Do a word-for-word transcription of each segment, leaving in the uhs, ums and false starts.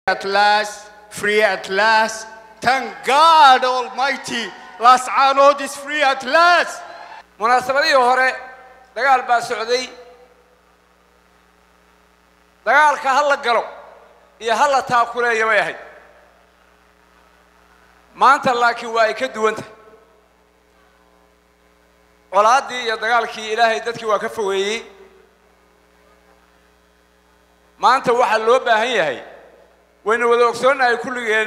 At last, free at last. Thank God Almighty. Las Anod is free at last. مناسبتي هوري دجال باسعودي دجال كهلا قلو يا هلا تاكله يا وياهي ما أنت لكن وايكد وأنت ولادي يا دجال كي إلهي دتك وكفوي ما أنت واحد لوبة هي هي وين ودوكسونا يكون جن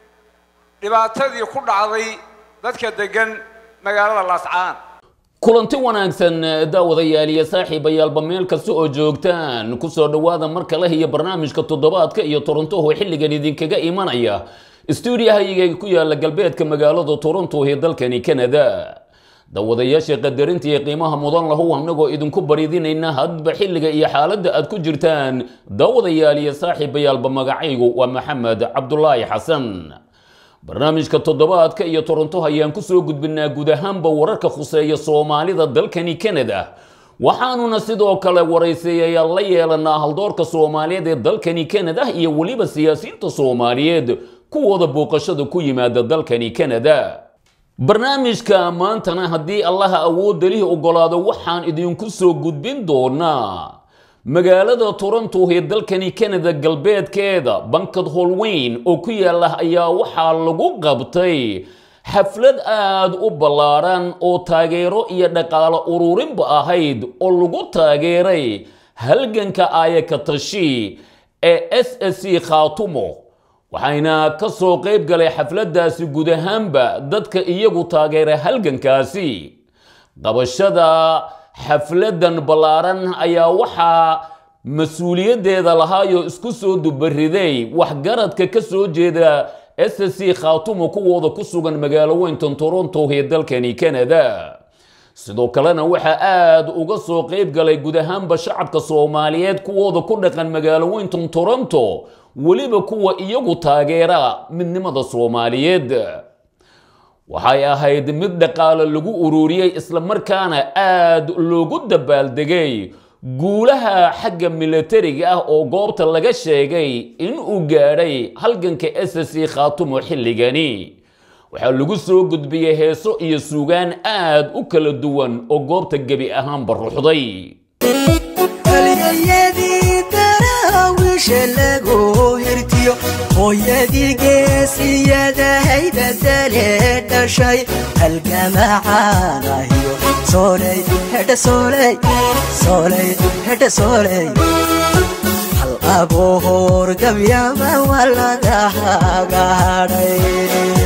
dhibaatadii ku dhacday dadka degan magaalada Laascaan kulanti wanaagsan daawadayaal iyo saaxiibayaal meel kasta oo joogtaan ku soo dhawaada mar kale iyo barnaamijka toddobaadka iyo Toronto oo xilligan idinkaga imanaya studio-hayga ku yaala galbeedka magaalada Toronto ee dalkani Canada daawadayaasha qadarinta iyo qiimaha mudan lahu anagoo idinku baridinayna hadba xilliga iyo xaaladda aad ku jirtaan daawadayaal iyo saaxiibayaal magacaygu waa Maxamed Cabdullaahi Xasan barnaamijka toddobaadka iyo Toronto ayaan ku soo gudbinaa guud ahaanba wararka khuseeya Soomaalida dalkani Canada waxaanuna sidoo kale waraysiyeeyaa la yeelanaa haldoorka Soomaaliyeed ee dalkani Canada iyo waliba siyaasiyiinta Soomaaliyeed kuwooda booqashada ku yimaada dalkani Canada barnaamijka maantana haddii Allah awood leh ogolaado waxaan idinku soo gudbin doonaa magaalada Toronto ee dalkani Canada galbeedkeeda bankad Halloween oo ku yaala ayaa waxa lagu qabtay xaflad aad u ballaaran oo taageero iyo dhaqaale ururinba ahayd oo lagu taageeray halganka ayaka tashi ee S S C Khaatumo waxayna ka soo qayb galay xafladaasi guud ahaanba dadka iyagu taageeray halgankaasi qabashada xafladan ballaaran ayaa waxa mas'uuliyadeeda lahaayo isku soo dubariday wax garadka ka soo jeeda S S C Khaatumo kuwooda ku sugan magaalooyinka Toronto ee dalkani Canada sidoo kalena waxa aad uga soo qayb galay guud ahaanba shacabka Soomaaliyeed kuwooda ku dhaqan magaalooyinka Toronto waliba kuwa iyagu taageera midnimada Soomaaliyeed waxay ahayd mid dhaqaale lagu ururiyay isla markaana aad loogu dabaaldegay guulaha xagga militariga ah oo goobta laga sheegay in uu gaaray halganka S S C Khaatumo xilligani waxa lagu soo gudbiyay heeso iyo suugaan aad u kala duwan oo goobta gabi ahaan baruxday hooyadii geesiyada haybadale dhashay halgamacaanahiyo sooley hedha sooley sooley hedha sooley hal abohor gabyama walaga hagaadhay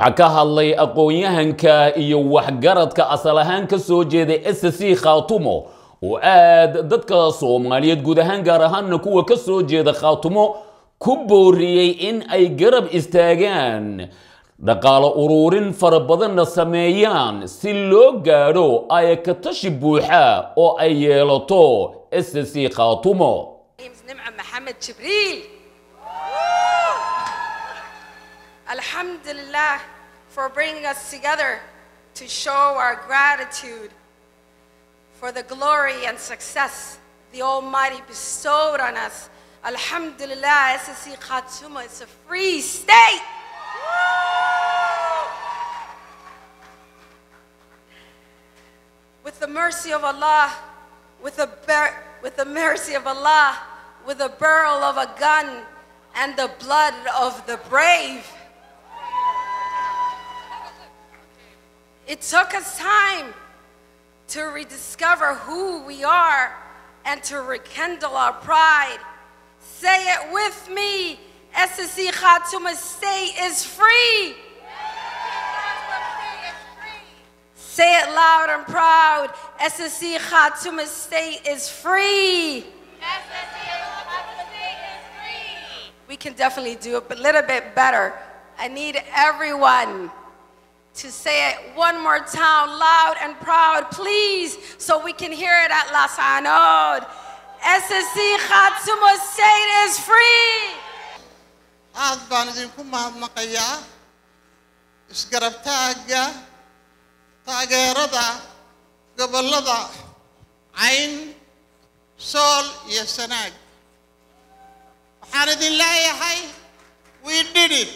waxaa ka hadlay aqoon-yahanka iyo waxgaradka asal ahaan ka soo jeeday S C Khaatumo oo aad dadka Soomaaliyeed guud ahaan gaar ahaan kuwa ka soo jeeda Khaatumo ku booriyay in ay garab istaagaan dhaqaale ururin fara badanna sameeyaan si loo gaadho ay ka tashi buuxa oo ay yeelato S C Khaatumo. نعم محمد جبريل. Alhamdulillah for bringing us together to show our gratitude for the glory and success the Almighty bestowed on us. Alhamdulillah, S C Khaatumo is a free state. With the mercy of Allah, with the, with the mercy of Allah, with the barrel of a gun and the blood of the brave. It took us time to rediscover who we are and to rekindle our pride. Say it with me, S C Khaatumo State is free. Say it loud and proud, S C Khaatumo State is free. S C Khaatumo State is free. We can definitely do a little bit better. I need everyone to say it one more time, loud and proud, please, so we can hear it at Las Anod. S C Khaatumo State is free. aad baan idinku mahadnaqayaa isgarabtaaga taageerada gobolada Cayn, Sool iyo Sanaag. waxaan idin leeyahay we did it.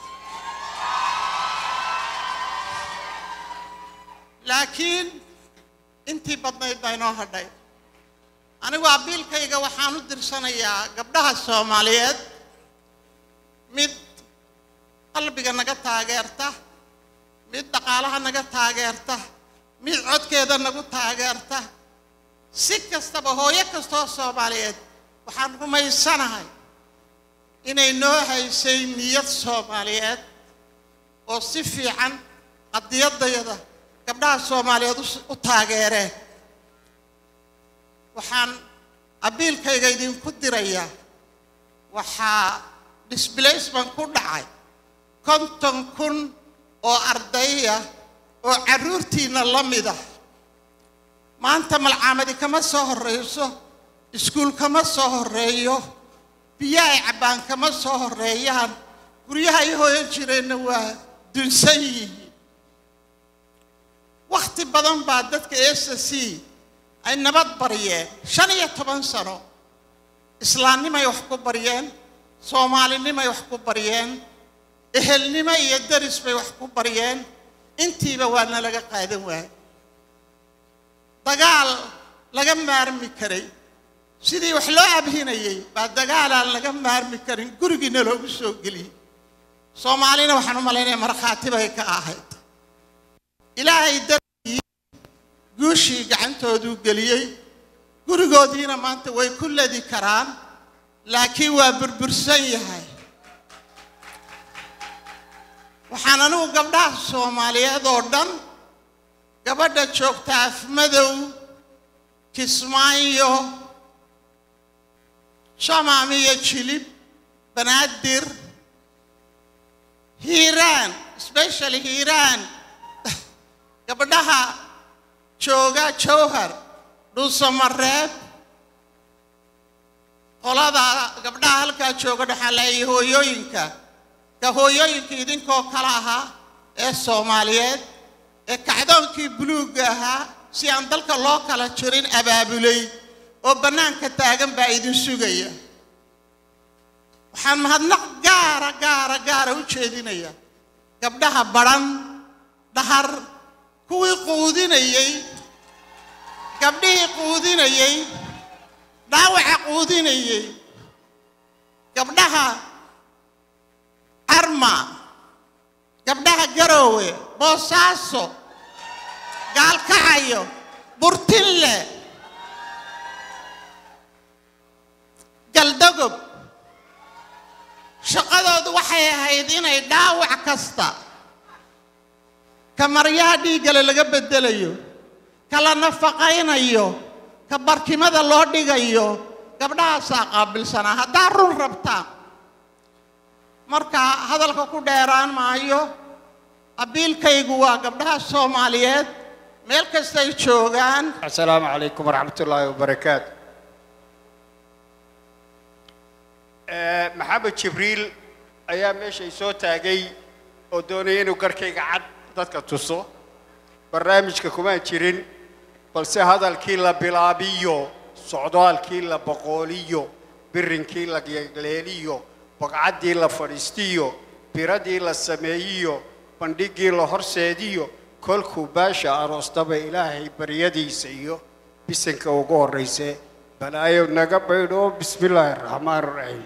laakiin intii badnayd baa inoo hadhay. anigu abiilkayga waxaan u dirsanayaa gabdhaha Soomaaliyeed mid qalbiga naga taageerta, mid dhaqaalaha naga taageerta, mid codkeeda nagu taageerta. si kastaba hooyo kastoo Soomaaliyeed waxaan rumaysanahay inay noo haysay niyad Soomaaliyeed oo si fiican qadiyadayada gabdhaha Soomaaliyeed u taageereen. waxaan abiilkayga idinku dirayaa waxaa displacement ku dhacay konton kun oo ardayya oo caruurtiina la mid ah. maanta malcaamadi kama soo horeyso, iskuul kama soo horeeyo, biyaha cabaan kama soo horeeyaan, guryaha ay hooyan jireenna waa dunsan yihiin. waqti badan baa dadka S C ay nabad bariyeen shan iyo toban sano. islaamnimay wax ku bariyeen, Soomaalinimay wax ku bariyeen, ehelnimo iyo daris bay wax ku bariyeen. intiiba waana laga qaadan waayay. dagaal laga maarmi karay sidii wax loo abhinayay baa dagaal aan laga maarmi karin gurigiina loogu soo geliyay. Soomaalina waxaan u maleynayaa markhaati bay ka ahayd. ilaahay dartii guushii gacantoodu geliyay, gurigoodiina maanta way ku ladi karaan, laakiin waa burbursan yahay. waxaan anigu gabdhaha Soomaaliyeed oo dhan, gabadha joogta Afmadow, Kismaayo, Shamaamiyo, Jilib, Banaadir, Hiiraan, especially Hiiraan, gabdhaha jooga Jowhar, Dhuusamareeb, qolada gabdhaha halkaa jooga waxaa leeyahay hooyooyinka ka hooyooyinka idinkoo kala ahaa ee Soomaaliyeed ee kacdoonkii buluuga ahaa si aan dalka loo kala jirin abaabulay oo banaanka taagan baa idin sugaya. waxaan mahadnaq gaara gaara gaara u jeedinayaa gabdhaha baran dhahar kuwii quudinayay, gabdhihii quudinayay, dhaawaca quudinayay, gabdhaha Arma, gabdhaha Garowe, Boosaaso, Gaalkacyo, Burtille, Galdagob. shaqadoodu waxay ahayd inay dhaawac kasta kamaryaha dhiigale laga bedelayo kala nafaqaynayo ka barkimada loo dhigayo gabdhahaasaa qaabilsanaa haddaa run rabtaa marka hadalka ku dheeraan maayo abiilkaygu waa gabdhaha Soomaaliyeed meel kasta ay joogaan. Assalaamu calaykum waraxmatullaahi wabarakaatu. Maxamed Jibriil ayaa meesha soo taagay oo doonay inuu garkayga cad dadka tuso barnaamijka kuma jirin balse hadalkii la bilaabiyo socdaalkii la boqoliyo birinkii la leeliyo baqcadii la fadhiistiyo biradii la sameeyiyo bandhigii la horseediyo kolkuu baasha aroostaba ilaahay baryadiisa iyo bisanka ugu horeyse balaayo naga baydho bismillaahir rahmaanir rahiim.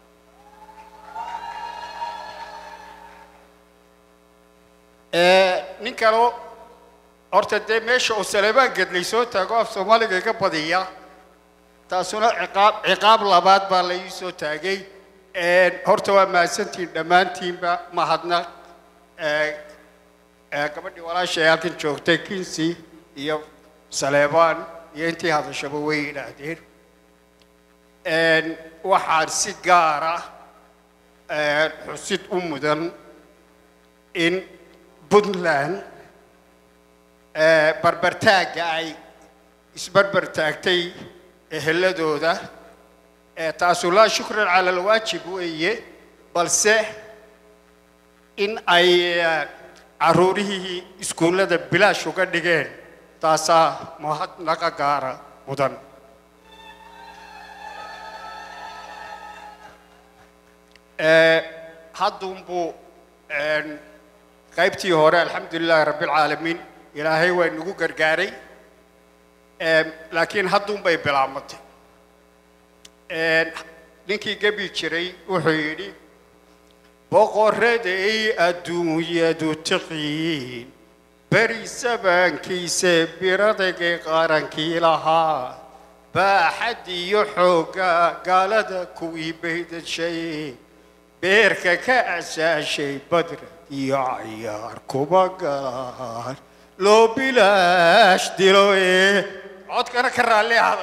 ee nin kale horta dee meesha uu Saleebaan Gedley soo taago af Soomaaliga ka badiya taasuna ciqaab ciqaab labaad baa la ii soo taagay. ee horta waa maasantiin dhammaantiinba mahadnaq ee gabadhii walaashay halkan joogtay Kinsi iyo Saleebaan iyo intii hadashaba way yidhaahdeen. een waxaan si gaar ah xusid u mudan in Puntland barbartaaga ay isbarbartaagtay eheladooda taasu laa shukran cala alwaajib weeye balse in ay caruurihii iskuullada bilaash uga dhigeen taasaa mahadnaqa gaara mudan. haddunbuu qaybtii hore alxamdulilaahi rabbil caalamiin ilaahay waa nagu gargaaray laakiin haddunbay bilaabmatay. ninkii gabi jiray wuxuu yidhi boqoraday adduunyadu tiqiin beri sabaankiisa biradagay qaarankii lahaa baaxad iyo xoogga gaalada kuwii baydashay beerka ka asaashay badra iyo cayaar kuba galaan loo bilaash dilo ee codkana ka raalli ahda.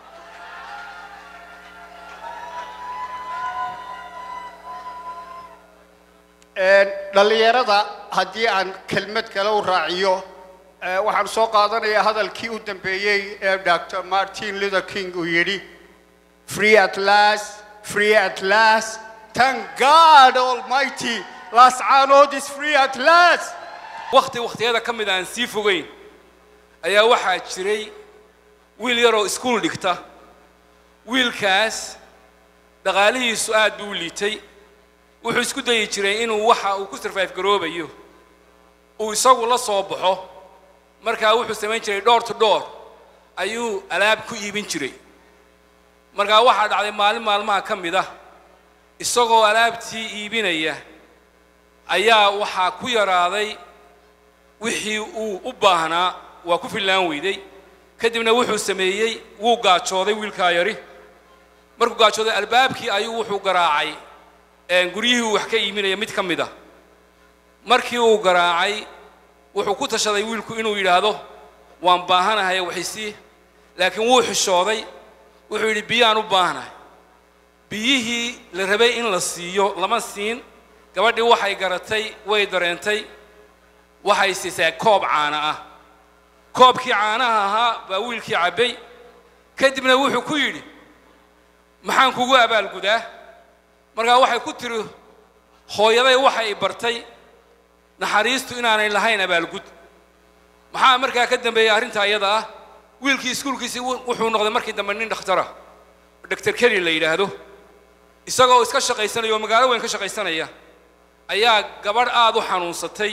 dhalinyarada haddii aan kelmad kale u raaciyo waxaan soo qaadanayaa hadalkii u dambeeyey ee Doctor Martin Luther King uu yidhi free at last free at last thank God Almighty Laascaanood is free at last. waqti waqtiyada ka mid aan sii fogeyn ayaa waxaa jiray wiil yar oo iskuul dhigta wiilkaas dhaqaalihiisu aad buu liitay wuxuu isku dayi jiray inuu waxa uu ku survive garoobayo uu isagu la soo baxo markaa wuxuu sameyn jiray door to door ayuu alaab ku iibin jiray markaa waxaa dhacday maalin maalmaha ka mid ah isagoo alaabtii iibinaya ayaa waxaa ku yaraaday wixii uu u baahnaa waa ku filaan weyday kadibna wuxuu sameeyey wuu gaajooday wiilkaa yari markuu gaajooday albaabkii ayuu wuxuu garaacay een guriyihii wax ka iiminaya mid ka mid ah markii uu garaacay wuxuu ku tashaday wiilku inuu yiraahdo waan baahanahay waxisi laakiin wuu xishooday wuxuu yiri biyaan u baahanahay biyihii la rabay in la siiyo lama siin gabadhii waxay garatay way dareentay waxay siisay koob caana ah koobkii caanaha ahaa baa wiilkii cabay kadibna wuxuu ku yiri maxaan kugu abaalgudaa markaa waxay ku tiri hooyaday waxay bartay naxariistu inaanay lahayn abaalgud maxaa markaa ka dambeeyay arrinta ayada ah wiilkii iskuulkiisii wuxuu noqday markii dambe nin dhakhtar ah Doctor Kelly la yiraahdo isagoo iska shaqaysanayo magaalo weyn ka shaqaysanaya ayaa gabadh aad u xanuunsatay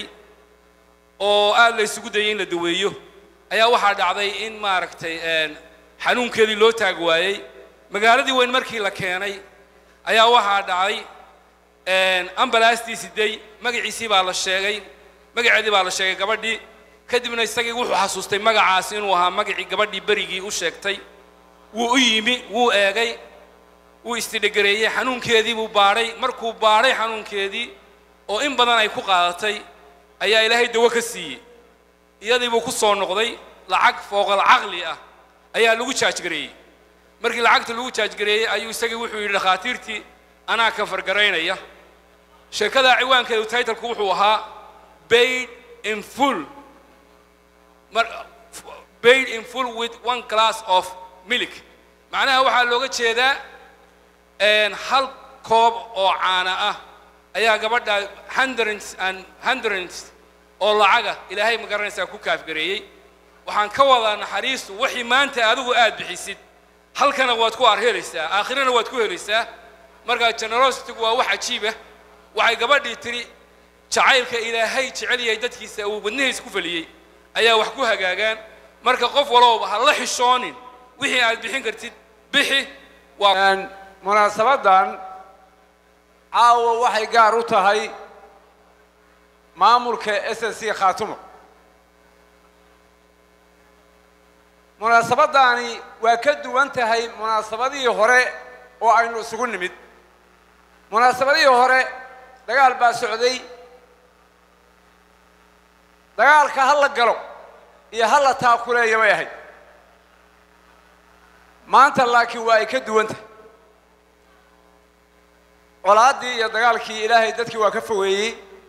oo aad la isugu dayay in la daweeyo ayaa waxaa dhacday in maaragtay een xanuunkeedii loo taag waayay magaaladii weyn markii la keenay ayaa waxaa dhacay een ambalaastii siday magaciisii baa la sheegay magaceedii baa la sheegay gabadhii kadibna isagii wuxuu xasuustay magacaas inuu ahaa magacii gabadhii berigii u sheegtay wuu u yimi wuu eegay wuu istidhagereeyay xanuunkeedii buu baaray markuu baaray xanuunkeedii oo in badan ay ku qaadatay ayaa ilaahay dawo ka siiyey iyadii buu ku soo noqday lacag fooqal caqli ah ayaa lagu jaajgareeyey markii lacagta lagu jaajgareeyey ayuu isagii wuxuu yidhi dhakhaatiirtii anaa ka fargaraynaya sheekada ciwaankeedu taytalku wuxuu ahaa paid in full paid in full with one glass of milk macnaha waxaa looga jeedaa hal koob oo caana ah ayaa gabadha hundreds and hundreds oo lacaga ilaahay ma garanaysaa ku kaafgareeyey waxaan ka wadaa naxariistu wixii maanta adigu aad bixisid halkana waad ku arhelaysaa aakhirana waad ku helaysaa marka generosity waa wax cajiib ah waxay gabadhii tiri jacaylka ilaahay jecel yahay dadkiisa uu wadnihiisa ku faliyey ayaa wax ku hagaagaan marka qof walba ha la xishoonin wixii aad bixin kartid bixi waa munaasabadan caawa waxay gaar u tahay maamulka S S C Khaatumo munaasabadani waa ka duwan tahay munaasabadii hore oo aynu isugu nimid munaasabadii hore dagaal baa socday dagaalka hal la galo iyo hal la taakuleeyo way ahayd maanta laakiin waa ay ka duwan tahay colaadii iyo dagaalkii ilaahay dadkii waa ka fogeeyey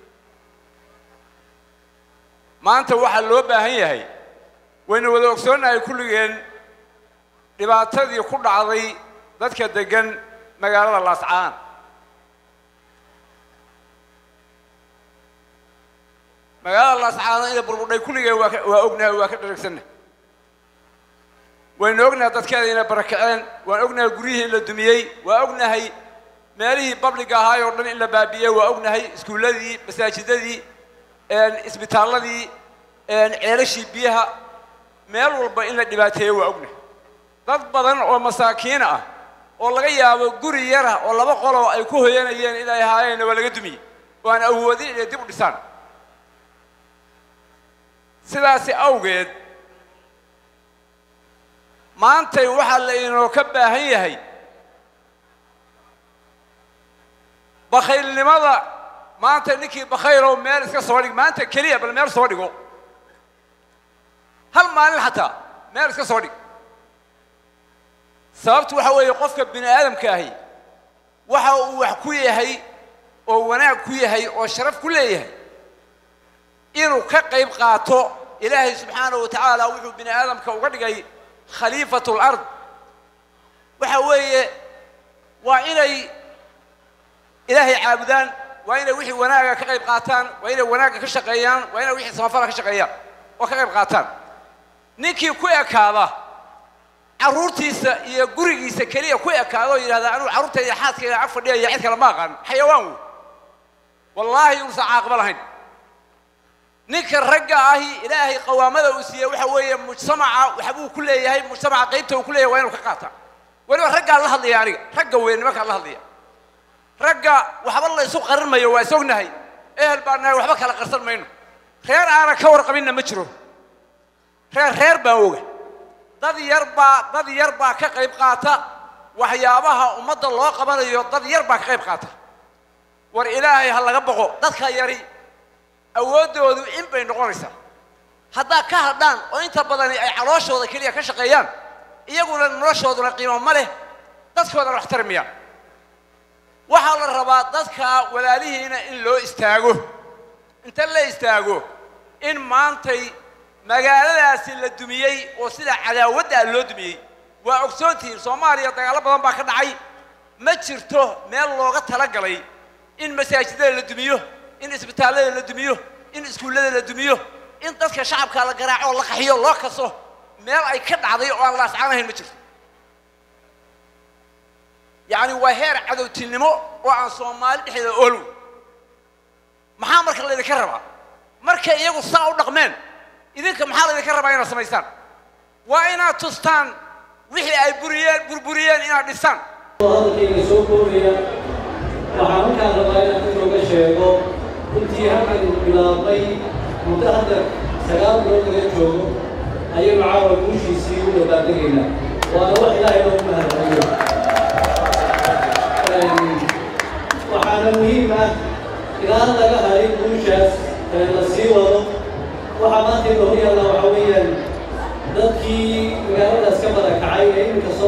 maanta waxaa loo baahan yahay wayna wada ogsoonnahay kulligeen dhibaatadii ku dhacday dadka degan magaalada Laascaan magaalada Laascaan ee burbudhay kulligeen waa ognahay waa ka dharagsannahay wayna ognahay dadkeeda inay barakaceen waan ognahay guryihii la dumiyey waa ognahay meelihii public ahaa oo dhan in la baabiyey waa ognahay iskuuladii masaajidadii isbitaaladii ceelashii biyaha meel walba in la dhibaateeyo waa ognahay dad badan oo masaakiin ah oo laga yaabo guri yar ah oo laba qol oo ay ku hoyanayeen inay ahaayeen waa laga dumiyey oo aan awoodin inay dib u dhisaan sidaasi awgeed maantay waxaa la inoo ka baahan yahay bakhaylnimada maanta ninkii bakhaylow meel iska soo dhig maanta keliya bal meel soo dhigo hal maalin xataa meel iska soo dhig sababtu waxa weeye qofka bini aadamka ahi waxa uu wax ku yahay oo wanaag ku yahay oo sharaf ku leeyahay inuu ka qayb qaato ilaahay subxaanahu wa tacaala wuxuu bini aadamka uga dhigay khaliifatul ard waxa weeye waa inay ilaahay caabudaan waa inay wixii wanaaga ka qayb qaataan waa inay wanaaga ka shaqeeyaan waa inay wixii samafala ka shaqeeyaan oo ka qayb qaataan ninkii ku ekaada caruurtiisa iyo gurigiisa kaliya ku ekaado oo yiraahdo anu caruurtayda xaaskayga ag fadhiya iyo cid kale ma aqaan xayawaan wallaahi uu saaqbal ahayn ninka ragga ahi ilaahay qawaamada uu siiyay waxa weeye mujtamaca waxa uu ku leeyahay mujtamaca qaybta uu ku leeyahay waa inuu ka qaataa waliba ragga la hadlaya aniga ragga weyn marka la hadlaya ragga waxba la isu qarin mayo waa isognahay ehel baan nahay waxba kala qarsan mayno reer aana ka warqabina ma jiro reer reer baa oga dad yar baa dad yar baa ka qayb qaata waxyaabaha ummadda loo qabanayo dad yar baa ka qayb qaata war ilaahay ha laga boqo dadka yari awoodoodu in bay noqonaysaa haddaa ka hadhaan oo inta badan ay calooshooda keliya ka shaqeeyaan iyaguna noloshooduna qiimo ma leh dadkoodana wax tarmiya waxaa la rabaa dadka walaalihiina in loo istaago inta la istaago in maantay magaaladaasi la dumiyey oo sida cadaawadda loo dumiyey waa ogsoontihiin Soomaaliya dagaalo badan baa ka dhacay ma jirto meel looga talagalay in masaajidada la dumiyo in isbitaalada la dumiyo in iskuulada la dumiyo in dadka shacabka la garaaco la qaxiyo loo kaso meel ay ka dhacday oo aan la ascaanayn ma jirto يعني وهير عدو تنمو وعن صومالي dhexda oolu maxaa marka la idinka rabaa marka iyagu saa u dhaqmeen idinka maxaa la idinka rabaa inaad samaysaan waa inaad tustaan wixii ay buriyeen burburiyeen inaad dhisaan hadalkayga soo koobaya waxaa markaan rabaa inaan inooga sheego intii halkan bilaabay muddo hadda sagaal bilood laga joogo ayaynu caawa guushiisii u dabaaldegaynaa waana wax ilaahay loogu mahadceliyo waxaana muhiim ah ilaa laga haray guushaas la sii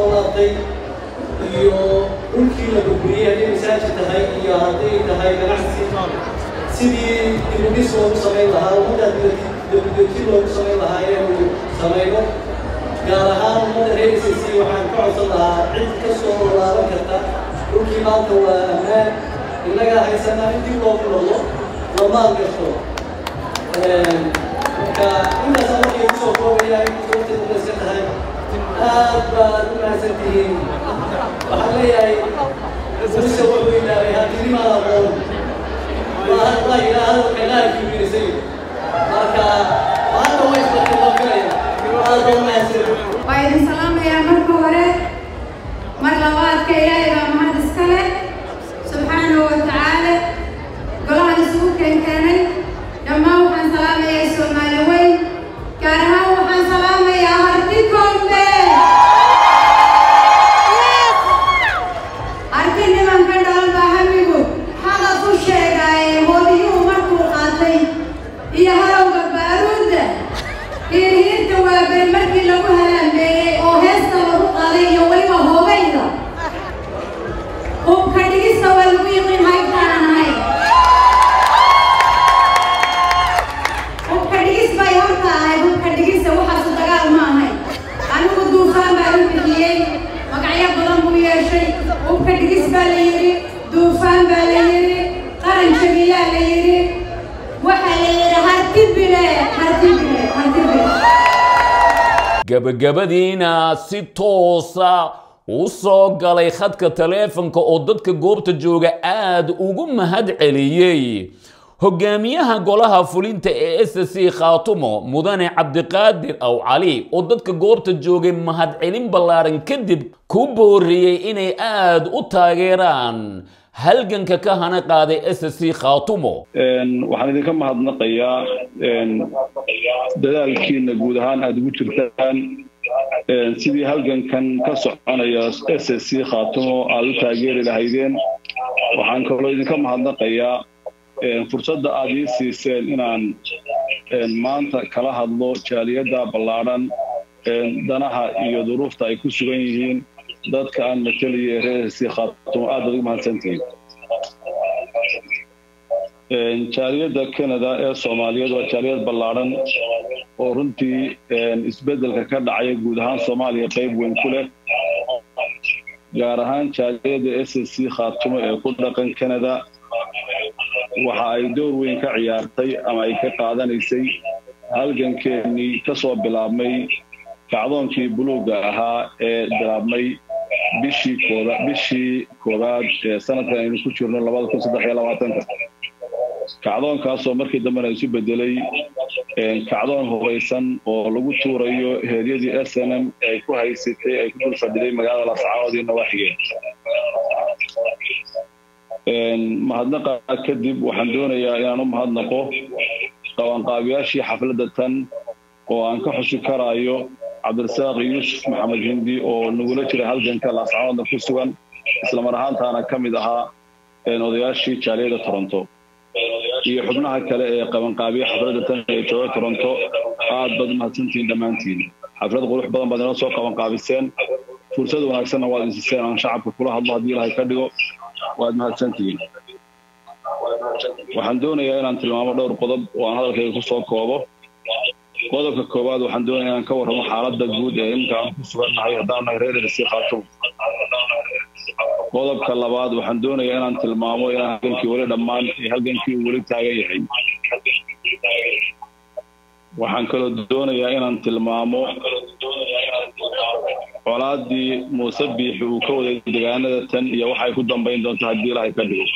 soo laabtay iyo dhulkii la burburiyey haddii masaajid tahay iyo hadday tahay ganacsi sidii dibudhis loogu samayn lahaa ummadda dibudejin loogu samayn lahaa inaynu samayno gaar ahaan ummadda reer S C waxaan ka codsan lahaa cid ka soo laaban karta dhulkii maanta waa ammaan innagaa haysanaa in dib loogu noqdo la maalgashto marka intaasa markay kusoo koobaya inkastoo waqtiga iska tahay aad baad u mahadsantihiin waxaan leeyahay muuse wuxuu ilaahay haddinimaad aqoon waa ilaa hadalka ilaahkii wiirisay marka maanta way isbartay loo filaya aad baa u mahadsantihiin waa idin salaamayaa marka hore mar labaadka ilaahay baa mahad iska leh subxaanahu wa tacaala golahan isugu keenkeenay dhammaan waxaan salaamayaa soomaali weyn gaar ahaan waxaan salaamayaa harti kombe harti nimanka dhalba hamigu xaqas u sheegaaye moodiyuhu markuu qaatay iyo halowga baaruudda hiirhiirta waa beri markii lagu halaambeeyey oo heesta lagu qaaday iyo weliba hoobayda hubka dhigista waa lagu yiqiin haybtaanan ahay hubka dhigis bay horta ahay hubka dhigista waxaasu dagaal ma ahay anigu duufaan baa u bixiyey magacyo badan buu yeeshay hubka dhigis baa la yidhi duufaan baa la yidhi qaran jabiyaa la yidhi waxaa la yidhi hartibile hartibile hartibile gabagabadiina si toosa u soo galay khadka taleefanka oo dadka goobta jooga aad ugu mahad celiyey hogaamiyaha golaha fulinta ee S C Khaatumo mudane Cabdiqaadir Aw Cali oo dadka goobta joogay mahad celin ballaaran kadib ku booriyey inay aad u taageeraan halganka ka hana qaaday S C Khaatumo waxaan idinka mahadnaqayaa dadaalkiina guud ahaan aad ugu jirtaan sidii halgankan ka soconaya S C Khaatumo aad u taageeri lahaydeen waxaan kaloo idinka mahadnaqayaa fursadda aad ii siiseen inaan maanta kala hadlo jaaliyadda ballaaran danaha iyo duruufta ay ku sugan yihiin dadka aan matalaya reer S C Khaatumo aad baad ugu mahadsantihiin jaaliyadda Canada ee Soomaaliyeed waa jaaliyad ballaaran oo runtii isbeddelka ka dhacay guud ahaan Soomaaliya qayb weyn ku leh gaar ahaan jaaliyadda S C Khaatumo ee ku dhaqan Canada waxa ay door weyn ka ciyaartay ama ay ka qaadanaysay halgankeenii ka soo bilaabmay kacdoonkii buluuga ahaa ee bilaabmay bishii kooda bishii koowaad ee sanadkan aynu ku jirno labada kun saddex iyo labaatanka kacdoonkaasoo markii dambena isu bedelay kacdoon hubaysan oo lagu tuurayo heeryadii S N M ay ku haysatay ay ku dul fadhiday magaalada Laascaanood iyo nawaaxigeeda mahadnaqa kadib waxaan doonayaa inaan u mahadnaqo qabanqaabiyaashii xafladda tan oo aan ka xusi karaayo Cabdirasaaq Yuusuf Maxamed Hindi oo nagula jira halganka Laascaanoodna ku sugan isla mar ahaantaana ka mid ahaa odayaashii jaaliyadda Toronto iyo xubnaha kale ee qabanqaabiya xafladda tan ee jooga Toronto aad baad mahadsantihiin dhammaantiin xaflad qurux badan baad inoo soo qabanqaabiseen fursad wanaagsanna waad insiseen aan shacabka kula hadlo haddii ilaahay ka dhigo waad mahadsantihiin waxaan doonayaa inaan tilmaamo dhowr qodob oo aan hadalkayga ku soo koobo qodobka koowaad waxaan doonayaa inaan ka warramo xaaladda guud ee imika aan ku sugannahay haddaan nahay reer S C Khaatumo qodobka labaad waxaan doonayaa inaan tilmaamo inaan halgankii weli dhammaan ee halgankii uu weli taagan yahay waxaan kaloo doonayaa inaan tilmaamo colaaddii Muuse Biixi uu ka waday deegaanada tan iyo waxay ku dambayn doonto haddii ilaahay ka dhigo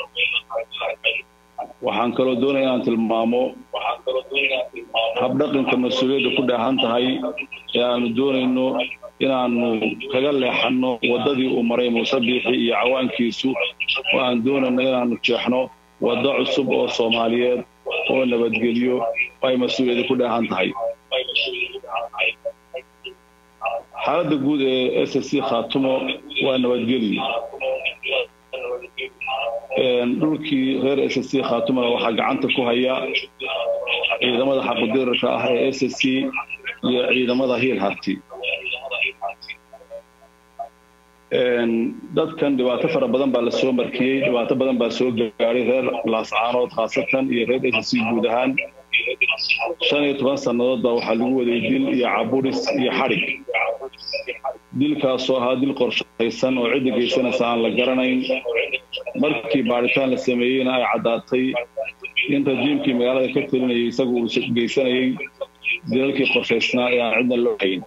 waxaan kaloo doonayaa inaan tilmaamo habdhaqanka mas-uuliyadda ku dheehan tahay ee aanu doonayno inaanu kaga leexanno waddadii uu maray Muuse Biixi iyo cawaankiisu oo aan doonayno inaanu jeexno waddo cusub oo Soomaaliyeed oo nabadgelyo ay mas-uuliyadda ku dheehan tahay xaaladda guud ee S C Khaatumo waa nabadgelyo dhulkii reer S C Khaatumo waxaa gacanta ku haya ciidamada xaqudirka ah ee S C iyo ciidamada Hiil Harti dadkan dhibaato fara badan baa la soo markiyey dhibaato badan baa soo gaaray reer laascaanood khaasatan iyo reer S C guud ahaan shan iyo toban sannadood baa waxaa lagu waday dil iyo caburis iyo xadhig dilkaasoo ahaa dil qorshaysan oo cidda geysanaysa aan la garanayn markii baaritaan la sameeyeyna ay caddaatay in rajiimkii magaalada ka talinayay isagu uu geysanayay dilalkii qorshaysnaa ee aan cidna loo hayn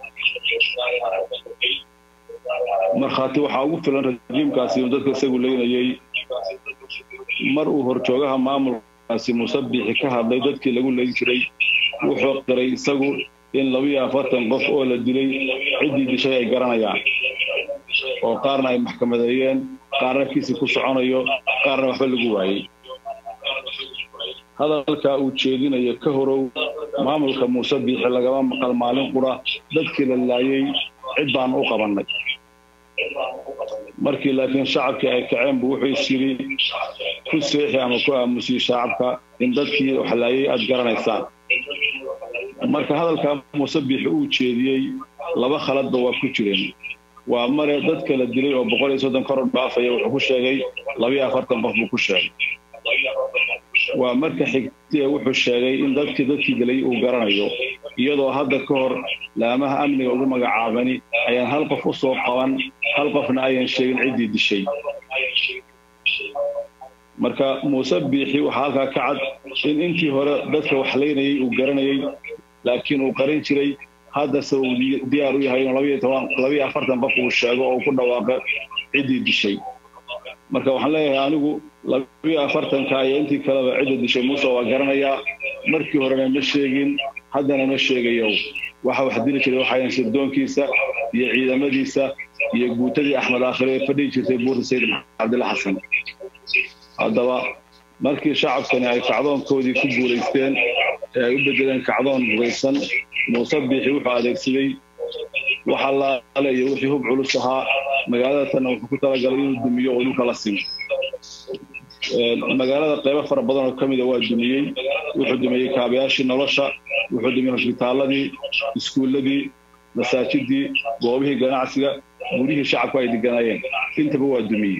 markhaati waxaa ugu filan rajiimkaasi uu dadka isagu leynayay mar uu horjoogaha maamulkaasi Muuse Biixi ka hadlay dadkii lagu leyn jiray wuxuu qiray isagu in laba iyo afartan qof oo la dilay ciddii dishay ay garanayaan oo qaarna ay maxkamadeeyeen qaarna kiisi ku soconayo qaarna waxba lagu waayay hadalka uu jeedinayo ka horow maamulka Muuse Biixi lagama maqal maalin qura dadkii la laayay cid baan u qabanay markii laakiin shacabkii ay kaceen buu wuxuu isiri ku seexi ama ku aamusiyay shacabka in dadkii wax laayay aad garanaysaan marka hadalka Muuse Biixi uu jeediyay laba khaladba waa ku jireen waa mare dadka la dilay oo boqol iyo soddon kor dhaafay wuxuu ku sheegay laba iyo afartan qof buu ku sheegay waa marka xigtay wuxuu sheegay in dadkii dadkii dilay uu garanayo iyadoo hadda ka hor laamaha amniga ugu magacaabani ayaan hal qof u soo qaban hal qofna ayaan sheegin ciddii dishay marka Muuse Biixi waxa halka ka cad in intii hore dadka wax leynayay uu garanayay laakiin uu qarin jiray hadda soo diyaar u yahay in laba iyo afartan qof uu sheego oo ku dhawaaqay ciddii dishay marka waxaan leeyahay anigu laba iyo afartan ka ay intii kale ciddii dishay Muuse waa garanaya markii horena ma sheegin haddana ma sheegayo waxa wax dili jiray waxaan sirdoonkiisa iyo ciidamadiisa iyo guutadii Axmed Aakhire ee fadhi jirtay buurta Sayid Cabdilla Xasan haddaba markii shacabkani ay kacdoonkoodii ku guuleysteen ee ay u bedeleen kacdoon hubeysan Muuse Biixi wuxuu adeegsaday waxa la leeyahay wixii hub culus ahaa magaalada tan wuxuu ku talagalay inuu dumiyo oo dhulka la simo magaalada qaybo fara badan oo kamid ah waa dumiyay wuxuu dumiyay kaabayaashii nolosha wuxuu dumiyay hospitaaladii iskuuladii masaajidii goobihii ganacsiga gurihii shacabku ay deganayeen intaba waa dumiyay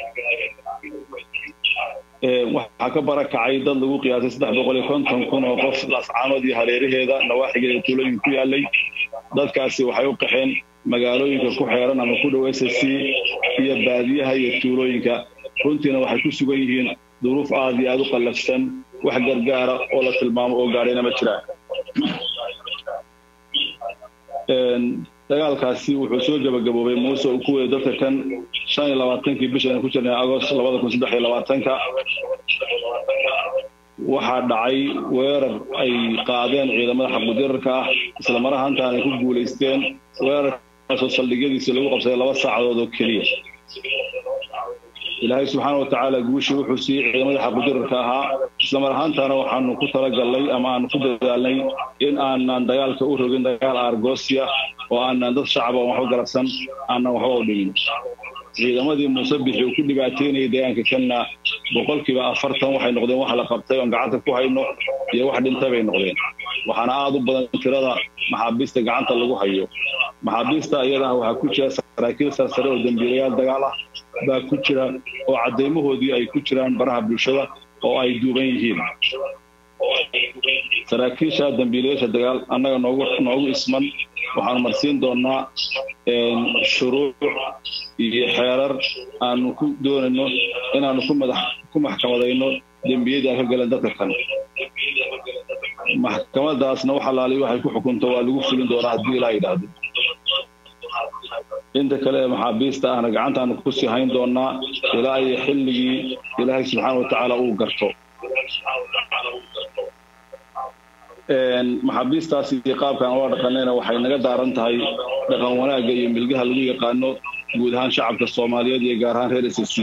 waxaa ka barakacay dad lagu qiyaasay saddex boqol iyo konton kun oo qof Laascaanood iyo hareeraheeda nawaaxigeeda tuulooyin ku yaalay dadkaasi waxay u qaxeen magaalooyinka ku xeeran ama ku dhow S C iyo baadiyaha iyo tuulooyinka runtiina waxay ku sugan yihiin duruuf aad iyo aad u qallafsan wax gargaara oo la tilmaamo oo gaarayna ma jiraan dagaalkaasi wuxuu soo gabagaboobay Muuse uu ku weeday dadka kan shan iyo labaatankii bishan ku jirnay Agost laba kun saddex iyo labaatanka waxaa dhacay weerar ay qaadeen ciidamada xaqgudirarka ah isla mar ahaantaana ay ku guuleysteen weerarkaasoo saldhigyadiisa lagu qabsaday laba saacadood oo keliya ilaahay subxaanahu wa tacaala guushii wuxuu siiyey ciidamada xaqgudirarka ahaa isla mar ahaantaana waxaanu ku talagalnay ama aanu ku dadaalnay in aanan dagaalka u rogin dagaal argosiya oo aanan dad shacab oo waxba garabsan aanan waxba u dhimin ciidamadii Muuse Biixi uu ku dhibaateynayay deegaanka kanna boqolkiiba afartan waxay noqdeen wax la qabtay oo gacanta ku hayno iyo wax dhintay bay noqdeen waxaana aad u badan tirada maxaabiista gacanta lagu hayo maxaabiista iyada waxa ku jira saraakiil sare oo dambiilayaal dagaal ah baa ku jira oo cadeymahoodii ay ku jiraan baraha bulshada oo ay duuban yihiin saraakiisha dambiilayaasha dagaal annaga noogu noogu isman waxaan marsiin doonaa shuruuc iyo xeerar aanu ku doonayno inaanu ku madax ku maxkamadayno dambiyada ka galan dadka kan maxkamadaasna waxa laali waxay ku xukunto waa lagu fulin doonaa haddii ilaa yidhaahdo inta kale maxaabiista ahna gacantaanu ku sii hayn doonaa ilaa ay xilligii ilaahay subxaanahu wa tacaala uu garto maxaabiistaasi qaabkan oo dhaqanayna waxay naga daaran tahay dhaqan wanaagga iyo milgaha lagu yaqaano guud ahaan shacabka Soomaaliyeed iyo gaar ahaan reer S C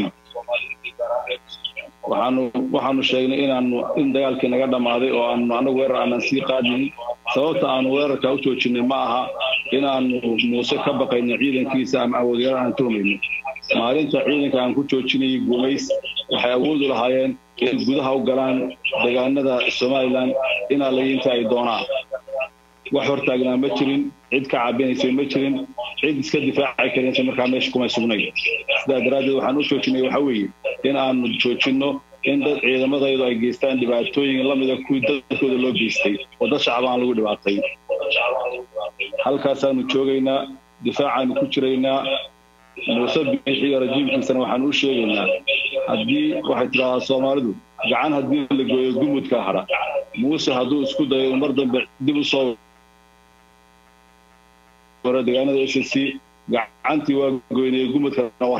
waxaanu waxaanu sheegnay inaanu in dagaalkii naga dhamaaday oo aanu anagu weerar aan sii qaadin sababta aanu weerarka u joojinay ma aha inaanu Muuse ka baqayno ciidankiisa ama awoodiyada aan tuhmayno maalinta ciidanka aan ku joojinay guumays waxay awood u lahaayeen in gudaha u galaan deegaanada Soomaaliland ina la inta ay doonaan wax hortaagnaa ma jirin cid ka caabinaysay ma jirin cid iska difaaci karaysa markaa meesha kuma sugnay sidaa daraaddeed waxaan u joojinay waxa weeye in aanu joojinno in dad ciidamadaydu ay geystaan dhibaatooyin la mid ah kuwii dadkooda loo geystay oo dad shacab aan lagu dhibaatay halkaasaanu joogaynaa difaacaanu ku jiraynaa muuse biixi iyo rajiimkiisana waxaan u sheegaynaa haddii waxay tidhahdaa soomaalidu gacan haddii la gooyo gumudka hadha muuse hadduu isku dayo mar dambe dib u soo wara deegaanada s s c gacantii waa goynayay gumudkana waa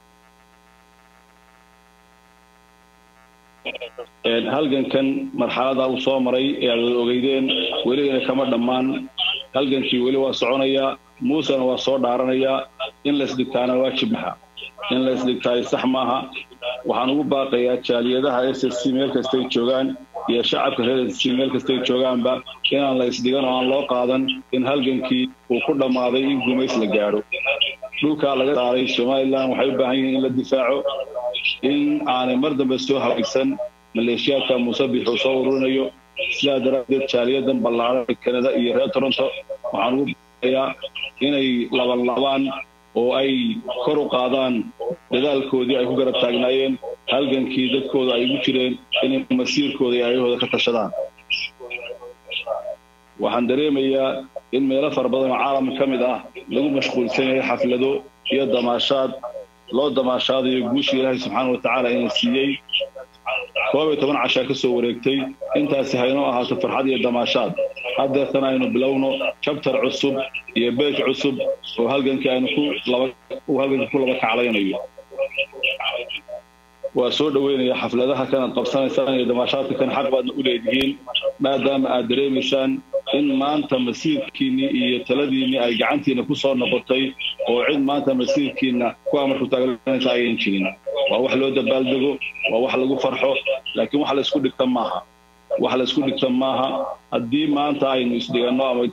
raacsan halgankan marxalada uu soo maray ee aad ogeydeen weli inay kama dhammaan halgankii weli waa soconayaa muusena waa soo dhaaranayaa in la isdhigtaana waajib maaha in la isdhigtaay sax maaha waxaan ugu baaqayaa jaaliyadaha s s c meel kastay joogaan iyo shacabka reer s s c meel kastay joogaanba inaan la isdhigan oo aan loo qaadan in halgankii uu ku dhammaaday in gumays la gaadho dhulkaa laga saaray somalilan waxay u baahan yihiin in la difaaco in aanay mar dambe soo hawaysan maleeshiyaadka muuse biixi uu soo ururinayo sidaa daraaddeed jaaliyadan ballaaran kanada iyo reer toronto waxaan ugu baaqayaa inay labanlabaan oo ay kor u qaadaan dadaalkoodii ay ku garab taagnaayeen halgankii dadkooda ay ugu jireen inay masiirkooda iyo ayahooda ka tashadaan waxaan dareemayaa in meelo fara badan oo caalamka ka mid ah lagu mashquulsan yahay xaflado iyo damaashaad loo damaashaadayo guushii ilaahay subxaana wa tacaala ina siiyey koob iyo toban cashaa ka soo wareegtay intaasi haynoo ahaato farxad iyo damaashaad haddeertana aynu bilowno jabtar cusub iyo beej cusub oo halgankii aynu ku laba uu halgankii ku laba kaclaynayo waa soo dhaweynaya xafladaha kanaad qabsanaysaan iyo damaashaadka kan xaq baadna u leedihiin maadaama aad dareemaysaan in maanta masiirkiinni iyo taladiinni ay gacantiina ku soo noqotay oo cid maanta masiirkiina ku amarku taaglanaysa ayan jirin waa wax loo dabaaldego waa wax lagu farxo laakiin wax la isku dhigta maaha wax la isku dhigta maaha haddii maanta aynu isdhiganno ama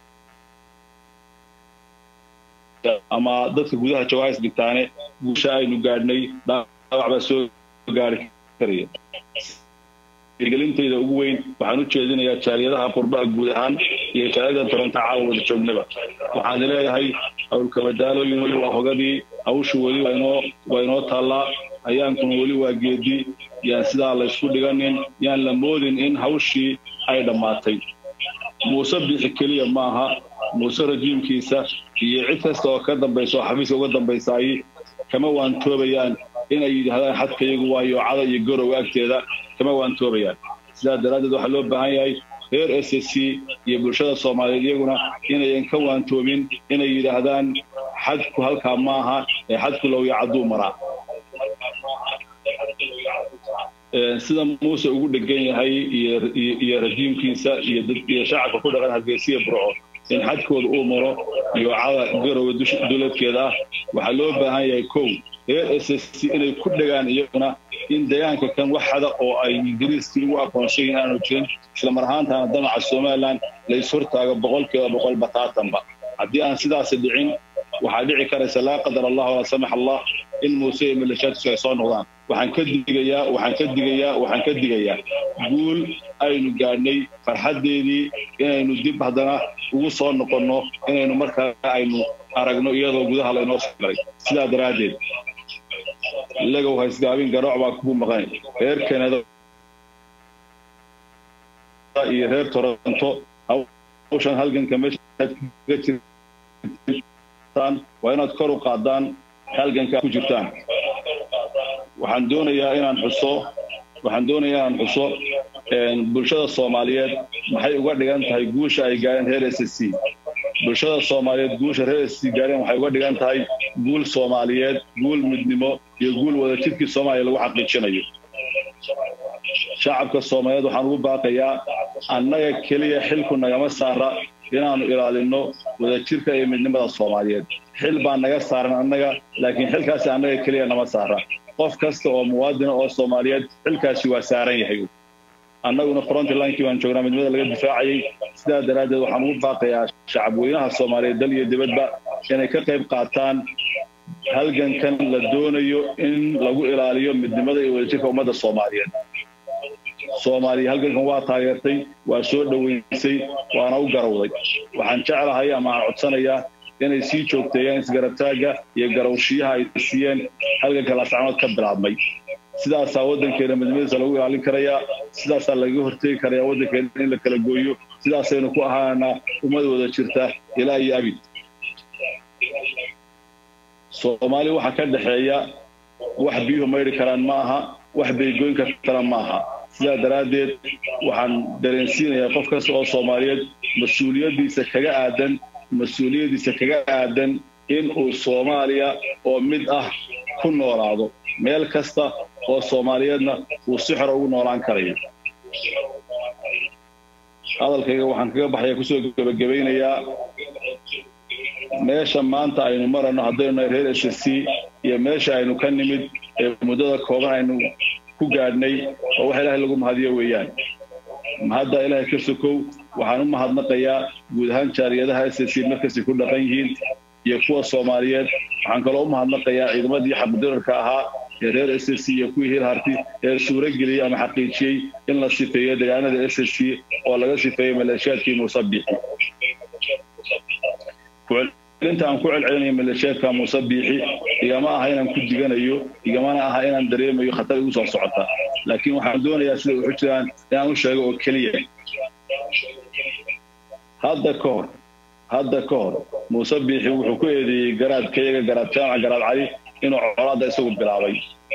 ama dadka gudaha joogaa isdhigtaane guusha aynu gaadhnay dhaawac baa soo gaari karaya gelintayda ugu weyn waxaan u jeedinayaa jaaliyadaha qurbaha guud ahaan iyo jaaliyada toronto caawa wada joognaba waxaan leeyahay howlkabadaalooyin weli waa hogadii hawshu weli waa inoo waa inoo taallaa ayaankuna weli waa geedi yaan sidaa la isku dhiganin yaan la moodin in hawshii ay dhammaatay muuse biixi keliya maaha muuse rajiimkiisa iyo cid kasta oo ka dambaysa oo xafiiska uga dambaysaay kama waantoobayaan inay yidhaahdaan xadkayagu waa yoocada iyo garowga agteeda kama waantoobayaan sidaa daraaddeed waxaa loo baahan yahay reer s s c iyo bulshada soomaaliyeed iyaguna inayan ka waantoobin inay yidhaahdaan xadku halkaa maaha ee xadku lowya cadduu maraa sida muuse ugu dhegan yahay iyo rajiimkiisa iyo shacabka ku dhaqan hargeysiya burco in xadkooda uu maro yoocada garowga duladkeeda ah waxaa loo baahan yahay kow reer s s c inay ku dhegaan iyaguna in deegaanka kan wax hada oo ay ingiriiskii ugu aqoonsayin aanu jirin isla mar ahaantaana damaca somalilan la ishortaago boqolkiiba boqol bataatanba haddii aan sidaasi dhicin waxaa dhici karaysa laa qadar allah walaa samax allah in muuse iyo maleeshiyaadkiisu ay soo noqdaan waxaan ka digayaa waxaan ka digayaa waxaan ka digayaa guul aynu gaadhnay farxaddeedii inaynu dib haddana ugu soo noqonno inaynu markaa aynu aragno iyadoo gudaha laynoo soo galay sidaa daraaddeed lagow haysgaabin garooc baa kugu maqan reer kanada iyo reer toronto hawshan halganka meesha kaga jirtaan waa inaad kor u qaadaan halganka ku jirtaan waxaan doonayaa inaan xuso waxaan doonayaa inaan xuso bulshada soomaaliyeed maxay uga dhigan tahay guusha ay gaareen reer s s c bulshada soomaaliyeed guusha reer s c gaareen waxay uga dhigan tahay guul soomaaliyeed guul midnimo iyo guul wadajirkii soomaaliya lagu xaqiijinayo shacabka soomaaliyeed waxaan ugu baaqayaa annaga keliya xilku nagama saara inaanu ilaalinno wadajirka iyo midnimada soomaaliyeed xil baa naga saaran annaga laakiin xilkaasi annaga keliya nama saara qof kasta oo muwaadina oo soomaaliyeed xilkaasi waa saaran yahay annaguna frontlinkii baan joognaa midnimada laga difaacayay sidaa daraaddeed waxaan ugu baaqayaa shacabweynaha soomaaliyeed dal iyo dibadba inay ka qayb qaataan halgankan la doonayo in lagu ilaaliyo midnimada iyo wadajirka ummadda soomaaliyeed soomaaliya halgankan waa taageertay waa soo dhaweysay waana u garawday waxaan jeclahay ama aan codsanayaa inay sii joogteeyaan isgarabtaaga iyo garawshiyaha ay siiyeen halganka laascanood ka bilaabmay sidaasaa waddankeena midnimadiisa lagu ilaalin karayaa sidaasaa lagaga hortegi karayaa waddankeena in la kala gooyo sidaasaynu ku ahaanaa ummad wada jirta ilaa iyo abid soomaali waxa ka dhaxeeya wax biyuhu mayri karaan ma aha wax baygoyn kartaan ma aha sidaa daraaddeed waxaan dareensiinayaa qof kasta oo soomaaliyeed mas-uuliyaddiisa kaga aadan mas-uuliyaddiisa kaga aadan in uu soomaaliya oo mid ah ku noolaado meel kasta oo soomaaliyeedna uu si xor ugu noolaan karayo hadalkayga waxaan kaga baxaya kusoo gabagabaynayaa meesha maanta aynu marano haddaynu nahay reer s c iyo meesha aynu ka nimid ee muddada kooban aynu ku gaadhnay oo wax ilaahay lagu mahadiyo weeyaan mahadda ilaahay ka sokow waxaan u mahadnaqayaa guud ahaan jaariyadaha s c markastay ku dhaqan yihiin iyo kuwa soomaaliyeed waxaan kaloo u mahadnaqayaa ciidamadii xabdirarka ahaa ee reer s c iyo kuwii hilharti ee suuro geliyey ama xaqiijiyey in la sifeeyo deegaanada s c oo laga sifeeyey maleeshiyaadkii muuse biixi inta aan ku celcelinayo maleeshiyaadka muuse biixi igama aha inaan ku diganayo igamana aha inaan dareemayo khatar igu soo socota laakiin waxaan doonayaa sida wuxuu jiraan inaan u sheego oo keliya hadda ka hor hadda ka hor muuse biixi wuxuu ku eedeeyey garaadkayaga garaad jaamac garaad cali inuu colaadda isagu bilaabay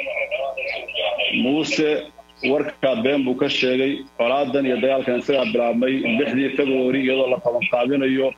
muuse warkaa been buu ka sheegay colaadan iyo dagaalkan isagaa bilaabmay lixdii februari iyadoo la qabanqaabinayo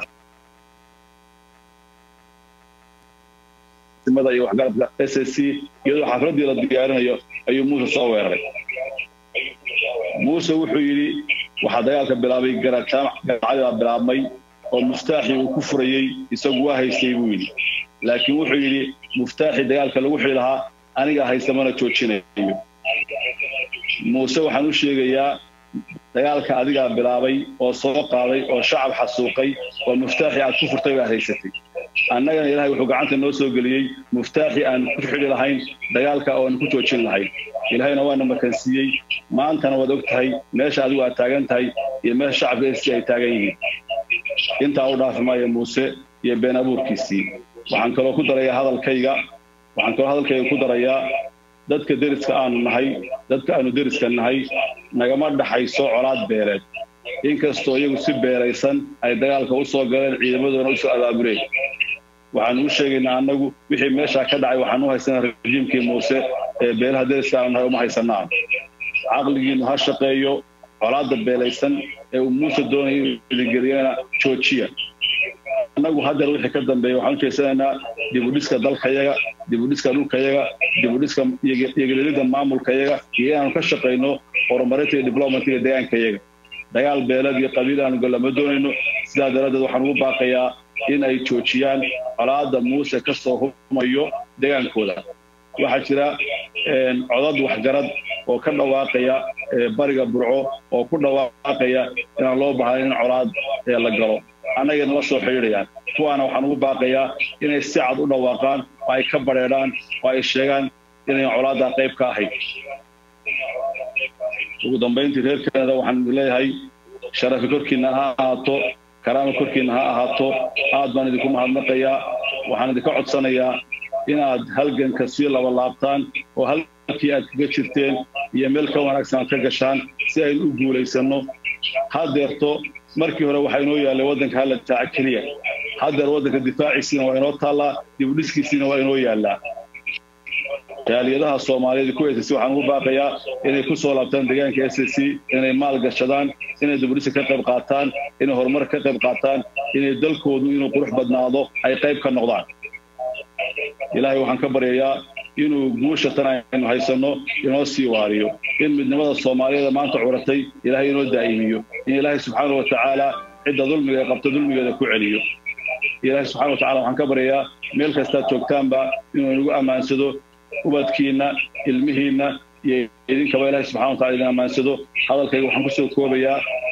iyo waxgaradka s c iyadoo xafladii la diyaarinayo ayuu muuse soo weeraray muuse wuxuu yidhi waxaa dagaalka bilaabay garaad jaamac garaad cali bilaabmay oo muftaaxii uu ku furayey isagu waa haystay buu yidhi laakiin wuxuu yidhi muftaaxii dagaalka lagu xidhi lahaa aniga haysta mana joojinayo muuse waxaan u sheegayaa dagaalka adigaa bilaabay oo soo qaaday oo shacab xasuuqay oo muftaaxii aad ku furtay baad haysatay annagana ilaahay wuxuu gacanta noo soo geliyey muftaaxii aan ku xidhi lahayn dagaalka oo aan ku joojin lahayn ilaahayna waana makansiiyey maantana waad og tahay meesha adigu aad taagan tahay iyo meesha shacabka s c ay taagan yihiin intaa u dhaafi maayo muuse iyo been abuurkiisii waxaan kaloo ku darayaa hadalkayga waxaan kaloo hadalkayga ku darayaa dadka deriska aanu nahay dadka aanu deriska nahay nagama dhaxayso colaad beeleed inkastoo iyagu si beeraysan ay dagaalka u soo galeen ciidamadoona u soo abaabureen waxaan u sheegaynaa annagu wixii meeshaa ka dhacay waxaan u haysanaa rajiimkii muuse ee beelaha deriska aanu nahay uma haysanaa caqligiinu ha shaqeeyo colaadda beelaysan ee uu muuse doonaya inuu idigeliyana joojiya annagu haddeer wixii ka dambeeya waxaan u jeesanaynaa dibudhiska dalkayaga dibudhiska dhulkayaga dibudhiska iyogelelidda maamulkayaga iyo inaanu ka shaqayno horumarinta iyo diblomatiga deegaankayaga dagaal beeleed iyo qabiil aanu galama doonayno sidaa daraaddeed waxaan ugu baaqayaa in ay joojiyaan colaadda muuse ka soo humayo deegaankooda waxaa jira codad waxgarad oo ka dhawaaqaya bariga burco oo ku dhawaaqaya inaan loo baahnayn in colaad la galo annagana la soo xidhiidhayaan kuwaana waxaan ugu baaqayaa inay si cad u dhawaaqaan oo ay ka badheedhaan oo ay sheegaan inayn colaaddaa qayb ka ahayd ugu dambayntii reer kanada waxaan leeyahay sharafi korkiinna ha ahaato karaama korkiinna ha ahaato aad baan idinku mahadnaqayaa waxaan idinka codsanayaa inaad halganka sii laba laabtaan oo halkii aad kaga jirteen iyo meel ka wanaagsan aad ka gashaan si aynu u guulaysanno haddeerto markii hore waxaa inoo yaallay waddanka hala difaaca keliya haddeer waddanka difaaciisiina waa inoo taallaa dibudhiskiisiina waa inoo yaallaa jaaliyadaha soomaaliyeed ku s c waxaan ugu baaqayaa inay ku soo laabtaan deegaanka s c inay maal gashadaan inay dibudhiska ka qayb qaataan inay horumar ka qayb qaataan inay dalkoodu inuu qurux badnaado ay qayb ka noqdaan ilaahay waxaan ka baryayaa inuu guusha tan aynu haysanno inoo sii waariyo in midnimada soomaaliyeed maanta curatay ilaahay inoo daa'imiyo in ilaahay subxaana wa tacaala cidda dulmiga qabta dulmigeeda ku celiyo ilaahay subxaana wa tacala waxaan ka baryayaa meel kastaad joogtaanba inuu inagu ammaansado ubadkiinna ilmihiinna iyo idinkaba ilaahay subxana wa tacala idin ammaansado hadalkayga waxaan ku soo koobayaa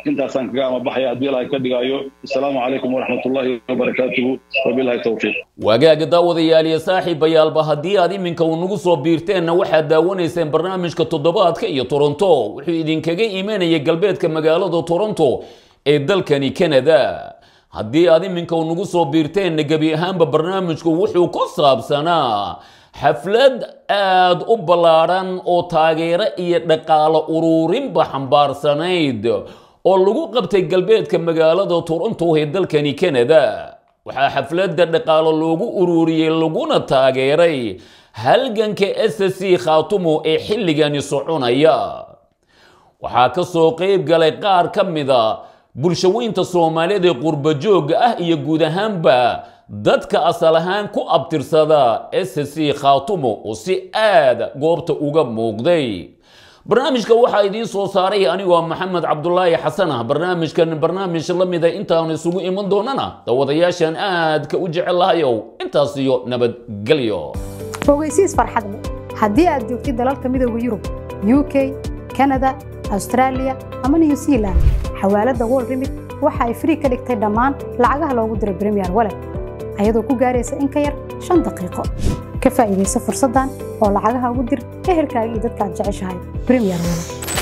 انت سان كما بحيا دي الله كدغايو السلام عليكم ورحمه الله وبركاته وبالله التوفيق wagaag daawadayaal iyo saaxiibayaalba haddii aad iminka uu nagu soo biirteenna waxaad daawanayseen barnaamijka toddobaadka iyo Toronto wuxuu idinkaga iimaanayay galbeedka magaalada Toronto ee dalkani Canada haddii aad iminka uu nagu soo biirteenna gabi ahaanba barnaamijku wuxuu ku saabsanaa xaflad aad u ballaaran oo taageero iyo dhaqaale ururinba xambaarsanayd oo lagu qabtay galbeedka magaalada Toronto ee dalkani Canada waxaa xafladda dhaqaale loogu ururiyay laguna taageeray halganka S S C Khaatumo ee xilligani soconaya waxaa ka soo qayb galay qaar ka mid ah bulshooyinka Soomaaliyeed ee qurba joogga ah iyo guud ahaanba dadka asal ahaan ku abtirsada S S C Khaatumo oo si aad goobta uga muuqday barnaamijka waxa idin soo saaray anigoo Maxamed Cabdullaahi Xasan ah barnaamijkan barnaamij la mid ah intaan isugu iman doonana dawadayaashan aad ka u jecelahayo intaas iyo nabad galyo fogeysiis farxad leh haddii aad joogtid dalalka midowga Yurub U K Canada Australia ama New Zealand xawaalada World Remit waxa ay free ka dhigtay dhammaan lacagaha loogu diray Premier Wallet ayadoo ku gaaraysa in ka yar shan daqiiqo ka faa'iideyso fursadan oo lacagaha ugu dir ehelkaaga iyo dadka aad jeceshahay Premier Wallet